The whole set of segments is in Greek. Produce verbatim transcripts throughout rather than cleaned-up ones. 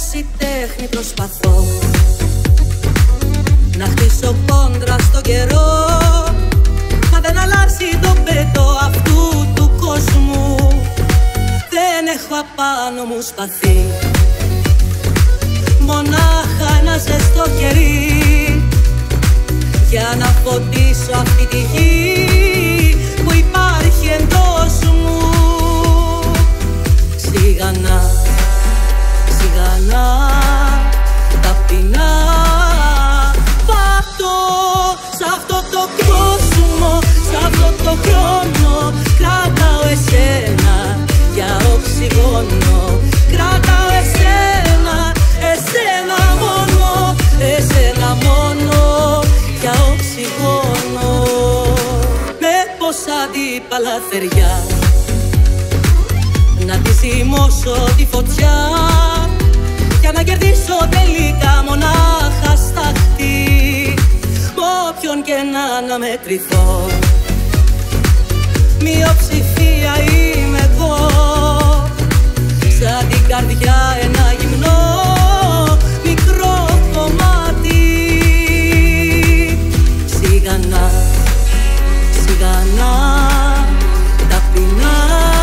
πόση τέχνη προσπαθώ να χτίσω κόντρα στο καιρό, μα δεν αλλάζει το πέτο αυτού του κόσμου. Δεν έχω απάνω μου σπαθί, μονάχα ένα ζεστό κερί για να φωτίσω αυτή τη γη που υπάρχει εντός μου. Σιγανά, σιγανά, ταπεινά πατώ σ' αυτό το κόσμο, σ' αυτό το χρόνο. Κρατάω εσένα για οξυγόνο, κρατάω εσένα, εσένα μόνο, εσένα μόνο για οξυγόνο. Με πόσα αντίπαλα θεριά να τη ζυμώσω τη φωτιά για να κερδίσω τελικά μονάχα σταχτή. Μ' όποιον και να αναμετρηθώ, μειοψηφία είμαι εγώ. Σαν την καρδιά ένα γυμνό μικρό κομμάτι. Σιγανά, σιγανά, ταπεινά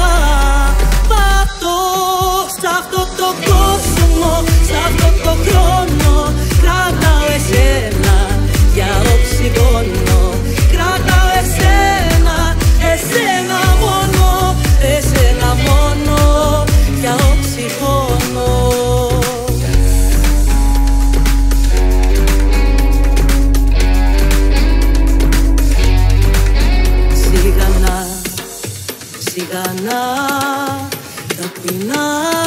πατώ σ' αυτό το κόσμο, σ' αυτό το χρόνο. Κρατάω εσένα για οξυγόνο, κρατάω εσένα, εσένα μόνο, εσένα μόνο για οξυγόνο. Σιγανά, σιγανά, ταπεινά